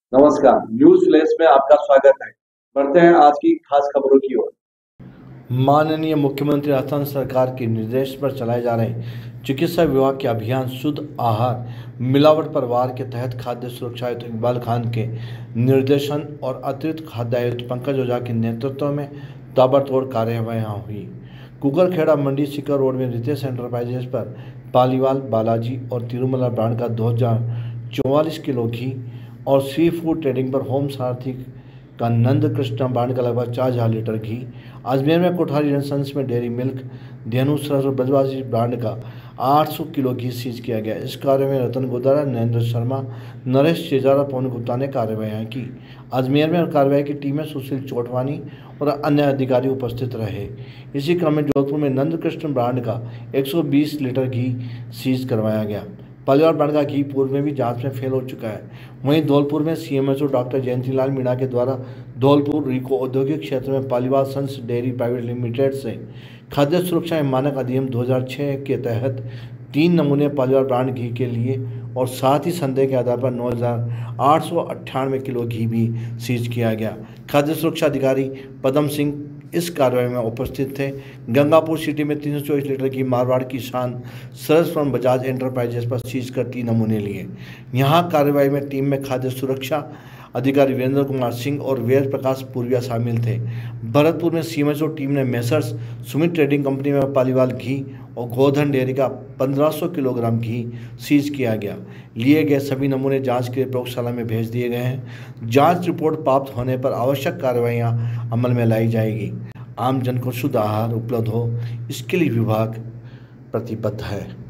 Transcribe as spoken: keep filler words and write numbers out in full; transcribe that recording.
नमस्कार, news flash में आपका स्वागत है। बढ़ते हैं आज की खास खबरों की ओर। माननीय मुख्यमंत्री राजस्थान सरकार के निर्देश पर चलाए जा रहे चिकित्सा विभाग के अभियान शुद्ध आहार मिलावट पर वार के तहत खाद्य सुरक्षा आयुक्त इकबाल खान के निर्देशन और अतिरिक्त खाद्य आयुक्त पंकज ओझा के नेतृत्व में ताबड़तोड़ कार्यवाहियां हुई। कुकरखेड़ा मंडी सीकर रोड में रितेश एंटरप्राइजेज पर पालीवाल बालाजी और तिरुमला ब्रांड का दो हजार चौवालीस किलो घी और सी फूड ट्रेडिंग पर होम सारथी का नंद कृष्ण ब्रांड का लगभग चार हजार लीटर घी, अजमेर में कोठारी एंड सन्स में डेयरी मिल्क, धेनु सरस और ब्रजवासी ब्रांड का आठ सौ किलो घी सीज किया गया। इस कार्य में रतन गोदारा, नरेंद्र शर्मा, नरेश चेजारा, पवन गुप्ता ने कार्यवाही की। अजमेर में कार्रवाई की टीम में सुशील चोटवानी और अन्य अधिकारी उपस्थित रहे। इसी क्रम में जोधपुर में नंद कृष्ण ब्रांड का एक सौ बीस लीटर घी सीज करवाया गया। पालीवाल ब्रांड का घी पूर्व में भी जांच में फेल हो चुका है। वहीं धौलपुर में सीएमएचओ डॉक्टर जयंतीलाल मीणा के द्वारा धौलपुर रिको औद्योगिक क्षेत्र में Paliwal sons dairy private limited से खाद्य सुरक्षा एवं मानक अधिनियम दो हजार छह के तहत तीन नमूने पालीवाल ब्रांड घी के लिए और साथ ही संदेह के आधार पर नौ हजार आठ सौ अट्ठानवे किलो घी भी सीज किया गया। खाद्य सुरक्षा अधिकारी पदम सिंह इस कार्रवाई में उपस्थित थे। गंगापुर सिटी में तीन सौ चौबीस लीटर की मारवाड़ की शान सरस फ्रॉम बजाज एंटरप्राइजेस पर सीज कर तीन नमूने लिए। यहां कार्रवाई में टीम में खाद्य सुरक्षा अधिकारी वीरेंद्र कुमार सिंह और वेद प्रकाश पूर्विया शामिल थे। भरतपुर में सीएमएचओ टीम ने मेसर्स सुमित ट्रेडिंग कंपनी में पालीवाल घी और गोधन डेयरी का पंद्रह सौ किलोग्राम घी सीज किया गया। लिए गए सभी नमूने जांच के लिए प्रयोगशाला में भेज दिए गए हैं। जांच रिपोर्ट प्राप्त होने पर आवश्यक कार्रवाइयां अमल में लाई जाएगी। आम जन को शुद्ध आहार उपलब्ध हो, इसके लिए विभाग प्रतिबद्ध है।